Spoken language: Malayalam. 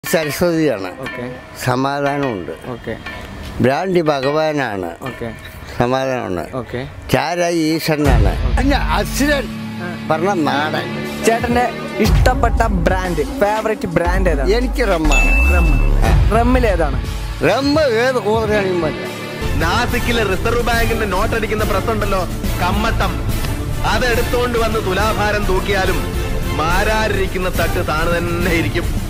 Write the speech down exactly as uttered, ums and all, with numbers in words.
സരസ്വതിയാണ്. സമാധാനമുണ്ട്. ബ്രാൻഡി ഭഗവാനാണ്. സമാധാനമുണ്ട്. ചാര ഈശ്വരനാണ്. പിന്നെ അസുരൻ പറഞ്ഞ നാടൻ. ചേട്ടന്റെ ഇഷ്ടപ്പെട്ട ബ്രാൻഡ്, ഫേവറേറ്റ് ബ്രാൻഡ് ഏതാണ്? എനിക്ക് റമ്മാണ്. റമ്മിൽ ഏതാണ്? റമ്മ് ഏത് കൂടുതലാണെങ്കിൽ മതി. നാസിക്കിലെ റിസർവ് ബാങ്കിന്റെ നോട്ടടിക്കുന്ന പ്രസ് ഉണ്ടല്ലോ, കമ്മട്ടം, അതെടുത്തോണ്ട് വന്ന് തുലാഭാരം തൂക്കിയാലും മാരാരിരിക്കുന്ന തട്ട് താണു തന്നെ ഇരിക്കും.